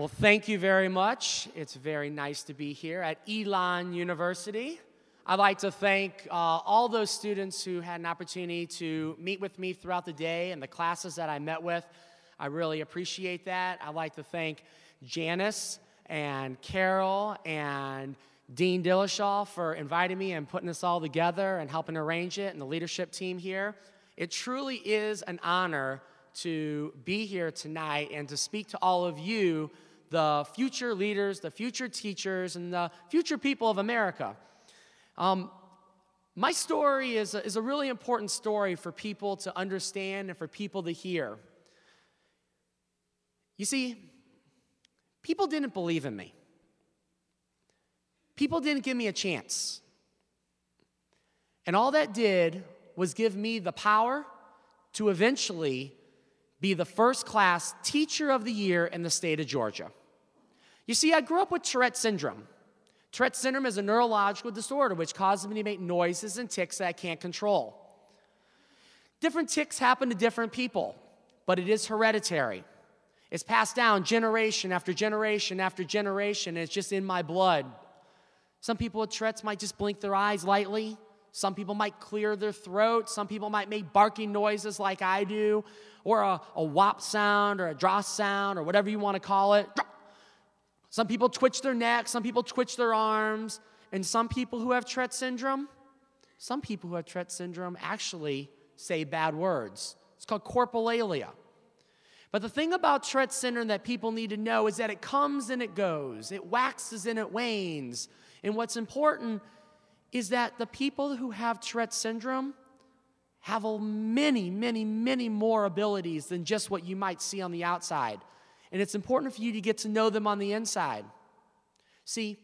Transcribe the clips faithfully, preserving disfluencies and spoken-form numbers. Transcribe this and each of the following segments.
Well, thank you very much. It's very nice to be here at Elon University. I'd like to thank uh, all those students who had an opportunity to meet with me throughout the day and the classes that I met with. I really appreciate that. I'd like to thank Janice and Carol and Dean Dillashaw for inviting me and putting this all together and helping arrange it, and the leadership team here. It truly is an honor to be here tonight and to speak to all of you, the future leaders, the future teachers, and the future people of America. Um, my story is a, is a really important story for people to understand and for people to hear. You see, people didn't believe in me. People didn't give me a chance. And all that did was give me the power to eventually be the first class teacher of the year in the state of Georgia. You see, I grew up with Tourette Syndrome. Tourette Syndrome is a neurological disorder which causes me to make noises and tics that I can't control. Different tics happen to different people, but it is hereditary. It's passed down generation after generation after generation, and it's just in my blood. Some people with Tourette's might just blink their eyes lightly. Some people might clear their throat. Some people might make barking noises like I do, or a, a whop sound, or a dross sound, or whatever you want to call it. Some people twitch their neck. Some people twitch their arms. And some people who have Tourette syndrome, some people who have Tourette syndrome actually say bad words. It's called corpulalia. But the thing about Tourette syndrome that people need to know is that it comes and it goes. It waxes and it wanes. And what's important is that the people who have Tourette syndrome have a many, many, many more abilities than just what you might see on the outside. And it's important for you to get to know them on the inside. See,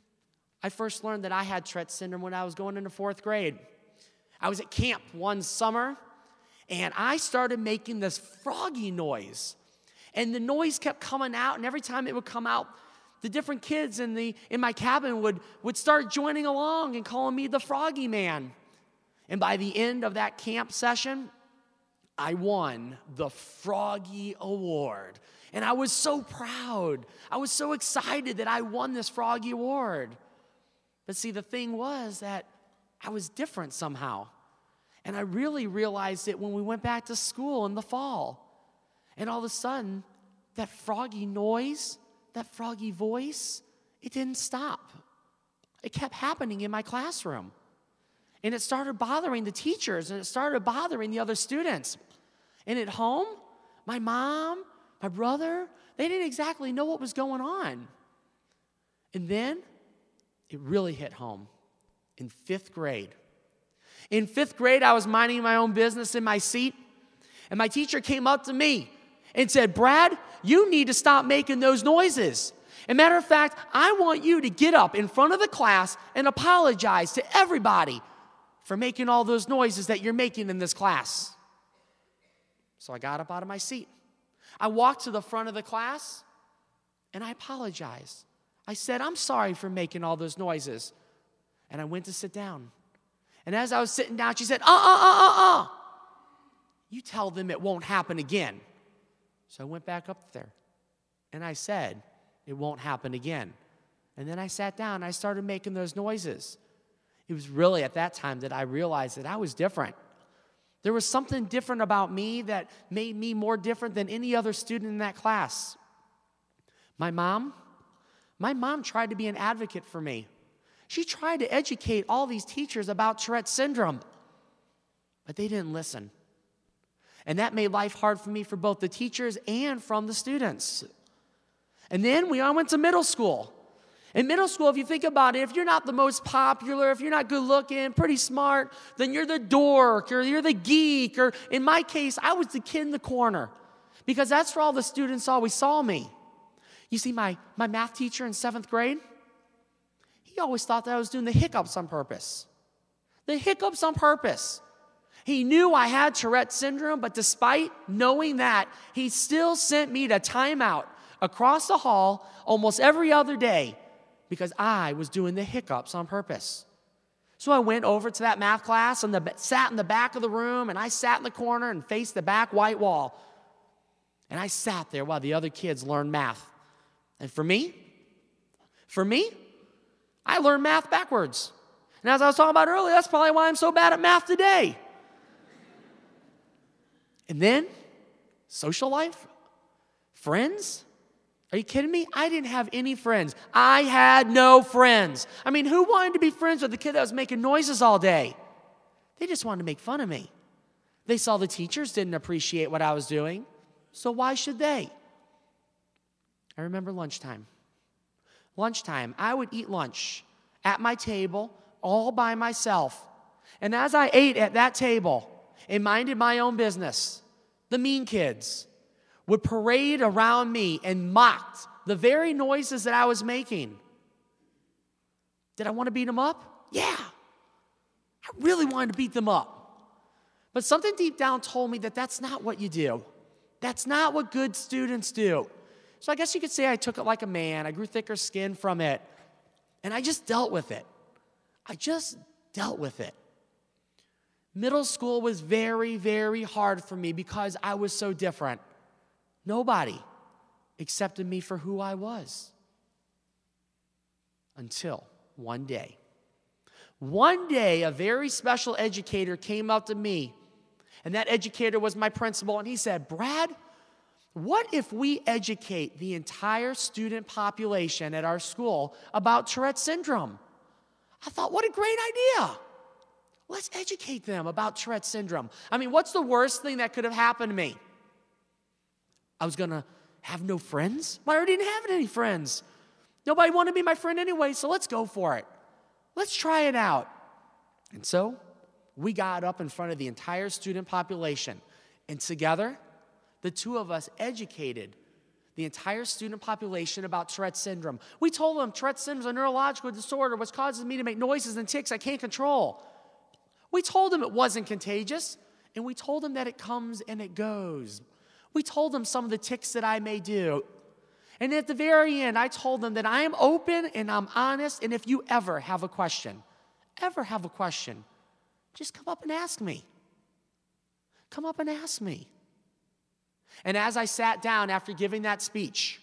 I first learned that I had Tourette syndrome when I was going into fourth grade. I was at camp one summer, and I started making this froggy noise. And the noise kept coming out, and every time it would come out, the different kids in the in my cabin would, would start joining along and calling me the Froggy Man. And by the end of that camp session, I won the Froggy Award. And I was so proud. I was so excited that I won this Froggy Award. But see, the thing was that I was different somehow. And I really realized it when we went back to school in the fall. And all of a sudden, that froggy noise, that froggy voice, it didn't stop. It kept happening in my classroom. And it started bothering the teachers, and it started bothering the other students. And at home, my mom, my brother, they didn't exactly know what was going on. And then it really hit home in fifth grade. In fifth grade, I was minding my own business in my seat, and my teacher came up to me and said, "Brad, you need to stop making those noises. As a matter of fact, I want you to get up in front of the class and apologize to everybody for making all those noises that you're making in this class." So I got up out of my seat. I walked to the front of the class, and I apologized. I said, "I'm sorry for making all those noises." And I went to sit down. And as I was sitting down, she said, uh, uh, uh, uh, uh. "You tell them it won't happen again." So I went back up there, and I said, "It won't happen again." And then I sat down, and I started making those noises. It was really at that time that I realized that I was different. There was something different about me that made me more different than any other student in that class. My mom, my mom tried to be an advocate for me. She tried to educate all these teachers about Tourette syndrome, but they didn't listen. And that made life hard for me for both the teachers and from the students. And then we all went to middle school. In middle school, if you think about it, if you're not the most popular, if you're not good looking, pretty smart, then you're the dork or you're the geek. Or in my case, I was the kid in the corner because that's where all the students always saw me. You see, my, my math teacher in seventh grade, he always thought that I was doing the hiccups on purpose. The hiccups on purpose. He knew I had Tourette syndrome, but despite knowing that, he still sent me to timeout across the hall almost every other day because I was doing the hiccups on purpose. So I went over to that math class and the, sat in the back of the room, and I sat in the corner and faced the back white wall. And I sat there while the other kids learned math. And for me, for me, I learned math backwards. And as I was talking about earlier, that's probably why I'm so bad at math today. And then, social life, friends. Are you kidding me? I didn't have any friends. I had no friends. I mean, who wanted to be friends with the kid that was making noises all day? They just wanted to make fun of me. They saw the teachers didn't appreciate what I was doing, so why should they? I remember lunchtime. Lunchtime, I would eat lunch at my table all by myself. And as I ate at that table and minded my own business, the mean kids would parade around me and mocked the very noises that I was making. Did I want to beat them up? Yeah. I really wanted to beat them up. But something deep down told me that that's not what you do. That's not what good students do. So I guess you could say I took it like a man. I grew thicker skin from it. And I just dealt with it. I just dealt with it. Middle school was very, very hard for me because I was so different. Nobody accepted me for who I was. Until one day. One day, a very special educator came up to me, and that educator was my principal, and he said, Brad, what if we educate the entire student population at our school about Tourette Syndrome? I thought, what a great idea. Let's educate them about Tourette Syndrome. I mean, what's the worst thing that could have happened to me? I was going to have no friends? Well, I already didn't have any friends. Nobody wanted to be my friend anyway, so let's go for it. Let's try it out. And so we got up in front of the entire student population, and together, the two of us educated the entire student population about Tourette Syndrome. We told them Tourette Syndrome is a neurological disorder which causes me to make noises and tics I can't control. We told them it wasn't contagious, and we told them that it comes and it goes. We told them some of the tics that I may do. And at the very end, I told them that I am open and I'm honest, and if you ever have a question, ever have a question, just come up and ask me. Come up and ask me. And as I sat down after giving that speech,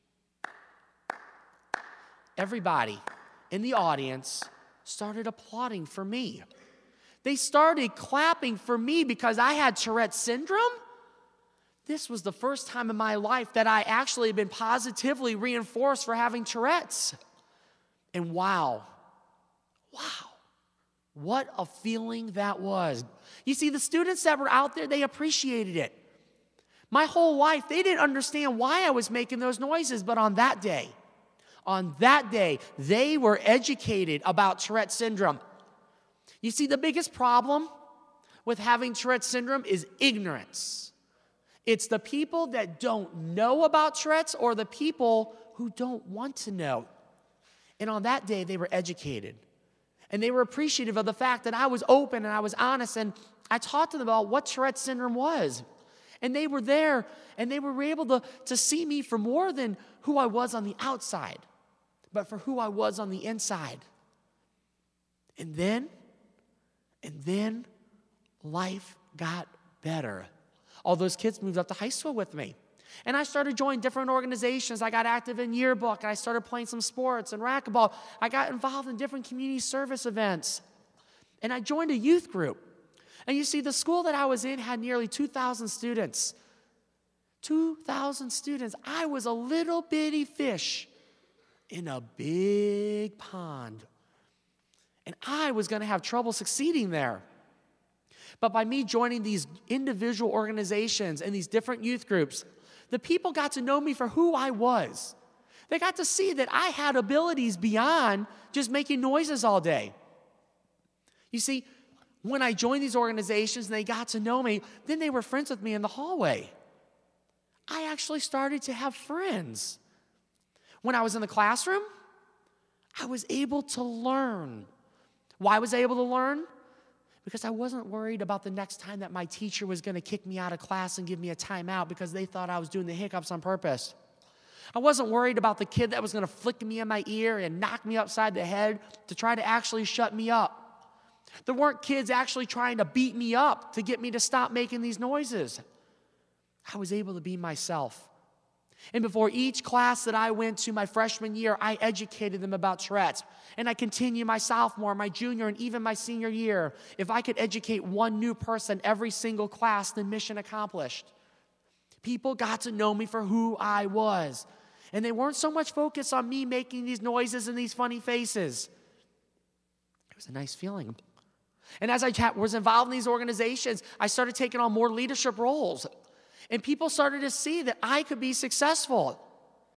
everybody in the audience started applauding for me. They started clapping for me because I had Tourette Syndrome. This was the first time in my life that I actually had been positively reinforced for having Tourette's. And wow, wow, what a feeling that was. You see, the students that were out there, they appreciated it. My whole life, they didn't understand why I was making those noises, but on that day, on that day, they were educated about Tourette Syndrome. You see, the biggest problem with having Tourette Syndrome is ignorance. It's the people that don't know about Tourette's or the people who don't want to know. And on that day, they were educated. And they were appreciative of the fact that I was open and I was honest, and I taught them about what Tourette Syndrome was. And they were there, and they were able to, to see me for more than who I was on the outside, but for who I was on the inside. And then, and then life got better. All those kids moved up to high school with me. And I started joining different organizations. I got active in yearbook. I started playing some sports and racquetball. I got involved in different community service events. And I joined a youth group. And you see, the school that I was in had nearly two thousand students. two thousand students. I was a little bitty fish in a big pond. And I was going to have trouble succeeding there. But by me joining these individual organizations and these different youth groups, the people got to know me for who I was. They got to see that I had abilities beyond just making noises all day. You see, when I joined these organizations and they got to know me, then they were friends with me in the hallway. I actually started to have friends. When I was in the classroom, I was able to learn. Why was I able to learn? Because I wasn't worried about the next time that my teacher was going to kick me out of class and give me a timeout because they thought I was doing the hiccups on purpose. I wasn't worried about the kid that was going to flick me in my ear and knock me upside the head to try to actually shut me up. There weren't kids actually trying to beat me up to get me to stop making these noises. I was able to be myself. And before each class that I went to my freshman year, I educated them about Tourette's. And I continue my sophomore, my junior, and even my senior year. If I could educate one new person every single class, then mission accomplished. People got to know me for who I was. And they weren't so much focused on me making these noises and these funny faces. It was a nice feeling. And as I was involved in these organizations, I started taking on more leadership roles. And people started to see that I could be successful.